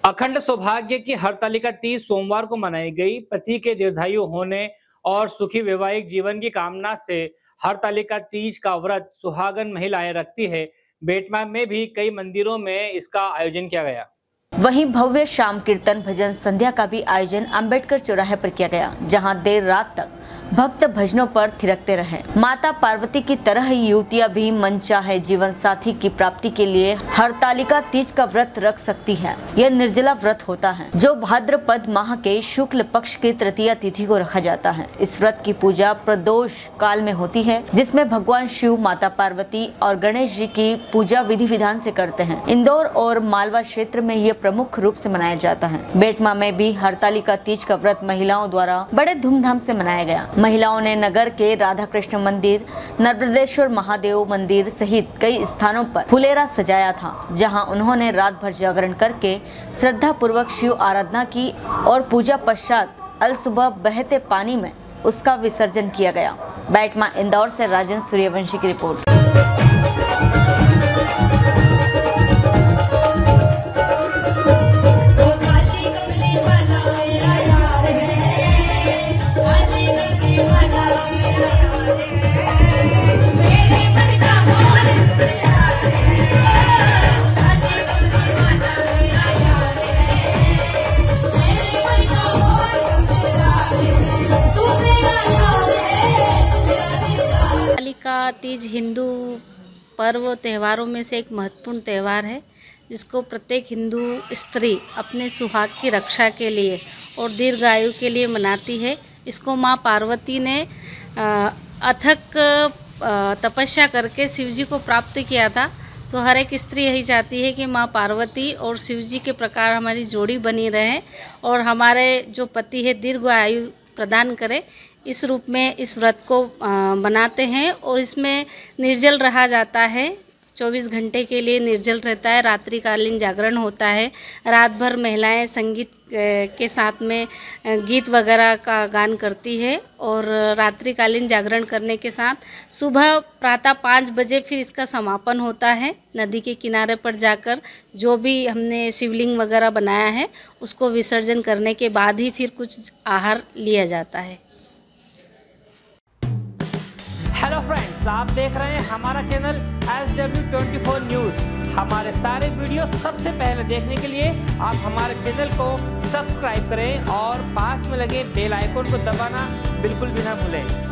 अखंड सौभाग्य की हरतालिका तीज सोमवार को मनाई गई। पति के दीर्घायु होने और सुखी वैवाहिक जीवन की कामना से हरतालिका तीज का व्रत सुहागन महिलाएं रखती है। बेटमा में भी कई मंदिरों में इसका आयोजन किया गया। वहीं भव्य शाम कीर्तन भजन संध्या का भी आयोजन अंबेडकर चौराहे पर किया गया, जहां देर रात तक भक्त भजनों पर थिरकते रहे। माता पार्वती की तरह ही युवतियां भी मनचाहे जीवन साथी की प्राप्ति के लिए हरतालिका तीज का व्रत रख सकती है। यह निर्जला व्रत होता है जो भाद्रपद माह के शुक्ल पक्ष की तृतीया तिथि को रखा जाता है। इस व्रत की पूजा प्रदोष काल में होती है, जिसमें भगवान शिव, माता पार्वती और गणेश जी की पूजा विधि विधान से करते हैं। इंदौर और मालवा क्षेत्र में यह प्रमुख रूप से मनाया जाता है। बेटमा में भी हरतालिका तीज का व्रत महिलाओं द्वारा बड़े धूमधाम से मनाया गया। महिलाओं ने नगर के राधा कृष्ण मंदिर, नर्मदेश्वर महादेव मंदिर सहित कई स्थानों पर फुलेरा सजाया था, जहां उन्होंने रात भर जागरण करके श्रद्धा पूर्वक शिव आराधना की और पूजा पश्चात अल सुबह बहते पानी में उसका विसर्जन किया गया। बेटमा इंदौर से राजन सूर्यवंशी की रिपोर्ट। हरतालिका तीज हिंदू पर्व त्योहारों में से एक महत्वपूर्ण त्यौहार है, जिसको प्रत्येक हिंदू स्त्री अपने सुहाग की रक्षा के लिए और दीर्घायु के लिए मनाती है। इसको माँ पार्वती ने अथक तपस्या करके शिव जी को प्राप्त किया था। तो हर एक स्त्री यही चाहती है कि माँ पार्वती और शिव जी के प्रकार हमारी जोड़ी बनी रहे और हमारे जो पति है दीर्घायु प्रदान करे। इस रूप में इस व्रत को बनाते हैं और इसमें निर्जल रहा जाता है। 24 घंटे के लिए निर्जल रहता है। रात्रिकालीन जागरण होता है। रात भर महिलाएं संगीत के साथ में गीत वगैरह का गान करती है और रात्रिकालीन जागरण करने के साथ सुबह प्रातः 5 बजे फिर इसका समापन होता है। नदी के किनारे पर जाकर जो भी हमने शिवलिंग वगैरह बनाया है उसको विसर्जन करने के बाद ही फिर कुछ आहार लिया जाता है। हेलो फ्रेंड्स, आप देख रहे हैं हमारा चैनल SW24 न्यूज़। हमारे सारे वीडियो सबसे पहले देखने के लिए आप हमारे चैनल को सब्सक्राइब करें और पास में लगे बेल आइकन को दबाना बिल्कुल भी ना भूलें।